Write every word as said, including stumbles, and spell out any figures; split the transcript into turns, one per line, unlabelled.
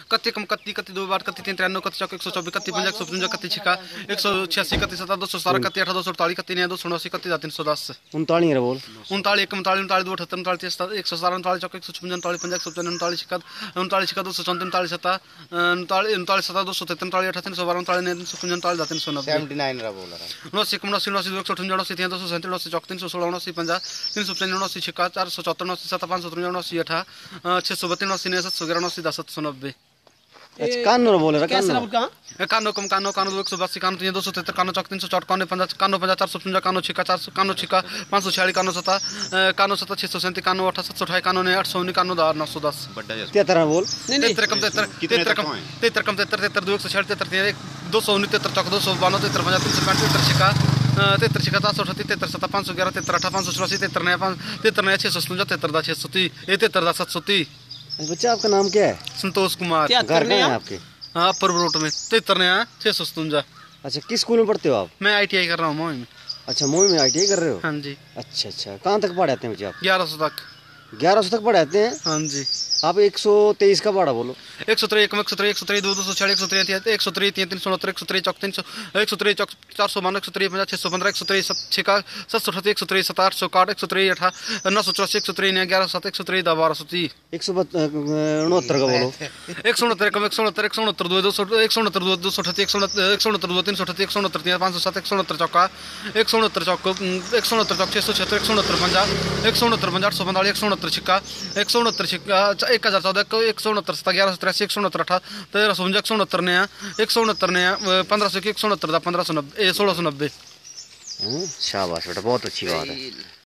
कत्ती कम कत्ती कत्ती दो बार कत्ती तीन तिरानवे कत्ती चौक एक सौ चौबीस कत्ती पंजा एक सौ पचवंजा कत्ती छिका एक सौ छियासी कत्ती सत्ता दो सौ सतारह कत्ती अठारह दो सौ अड़तालीस कत्ती नया दो सौ उनासी कत्ती तीन सौ दस
उनतालीस है बोल
उनतालीस एक उनतालीस उनतालीस दो अठहत्तर उनतालीस एक सौ सतारह उनतालीस चौक एक सौ छप्पन उनतालीस पंजा एक सौ पचपन उनतालीस छिका उनतालीस छिका दो सौ चौंतीस उनतालीस सत्ता उनतालीस उनतालीस सत्ता दो सौ तिहत्तर उनतालीस अठारह तीन सौ बारह उनतालीस तीन सौ उनतालीस तीन सौ नब्बे उनासी उनासी उनासी दो एक सौ अठवंजा उनासी तीन दो सौ सैंतीस उनासी चौक तीन सौ सोलह उनासी पंजा तीन सौ पचानवे उनासी छिका चार सौ चौहत्तर उनासी सत्ता पाँच सौ तिरवंजा उनासी अठा छः सौ बत्तीस उनासी नया सात सौ ग्यारह उनासी दस सात सौ नब्बे
अच्छा कानून बोल रहा कानून
कानो कम कानो कानो दो एक सौ बयासी कानो तीन दो सौ तिहत्तर कानो चौक तीन सौ चौटकाने पंजा कानो पंजा चार सौ पचवंजा कानो छिका चार सौ कानो छिका पाँच सौ छियालीस कानो सत्ता कानो सत्ता छः सौ सैंतीस कानो अठा सात सौ अठाई कानो ने आठ सौ उन्नीस कानो दार नौ सौ दस
तेहत्तर बोल
तेहत्तर कम तेहत्तर तेहत्तर कम तेहत्तर कम तेहत्तर तेहत्तर दो एक सौ छियालीस तेहत्तर तीन दो सौ उन्नीस तेहत्तर चौक दो सौ बानवे तेहत्तर पंजा तीन सौ पैंठ तेहत्तर छिका तेहत्तर छिका चार सौ अठत्तीस तेहत्तर सत्ता पाँच सौ ग्यारह तेहत्तर अठा पाँच सौ चौरासी तेहत्तर नया पाँच तेहत्तर नया छः सौ सतवंजा तेहत्तर दस छः सौ तीस तेहत्तर दस सात सौ तीस।
बच्चा आपका नाम क्या है?
संतोष कुमार।
घर कहाँ है आपके?
हाँ अपर रोड में तेहत्तर नया छः सौ सतवंजा।
अच्छा किस स्कूल में पढ़ते हो आप?
मैं आई टी आई कर रहा हूँ मोई में।
अच्छा मोई में आई टी आई कर रहे हो?
हाँ जी।
अच्छा अच्छा कहाँ तक पढ़े आते हैं बच्चे आप?
ग्यारह सौ तक।
ग्यारह सौ तक पढ़े आते हैं?
हाँ जी।
आप एक सौ तेईस का पढ़ा बोलो।
एक सौ तेईस एक सौ तेईस एक सौ तेईस दो दो सौ छियालीस एक सौ तेईस एक सौ तेईस तीन तीन सौ उनहत्तर एक सौ तेईस चौक तीन सौ एक सौ तेईस चौक चार सौ बानवे एक सौ तेईस पंजा छः सौ पंद्रह एक सौ तेईस छिका सात सौ अठत्तीस एक सौ तेईस सत्ता आठ सौ काट एक सौ तेईस अठा नौ सौ चौरासी एक सौ तेईस ग्यारह सात एक सौ तेईस बारह सौ तीस
एक सौ उनहत्तर का बोलो।
एक सौ उनहत्तर एक सौ उनहत्तर एक सौ उनहत्तर दो दो सौ एक सौ उनहत्तर दो दो सौ अठत्तीस एक सौ एक सौ उनहत्तर दो तीन सौ अठत्तीस एक सौ उनहत्तर तीन पाँच सौ सात एक सौ उनहत्तर चौका एक सौ उनहत्तर चौक एक सौ उनहत्तर चौक छः सौ छिहत्तर एक सौ उनहत्तर पंजा एक सौ उनहत्तर पंजा आठ सौ पैंतालीस एक सौ उनहत्तर छिक्का एक सौ उनहत्तर छिक्का एक हज़ार चौदह एक सौ उनहत्तर सत्ता ग्यारह सौ तिरासी एक सौ उनहत्तर अठा तेरह सौ उनजा एक सौ उनहत्तर नया एक सौ उनहत्तर नया पंद्रह सौ एक सौ उनहत्तर पंद्रह सौ नब्बे सोलह सौ नब्बे।
शाबाश बेटा बहुत अच्छी बात है।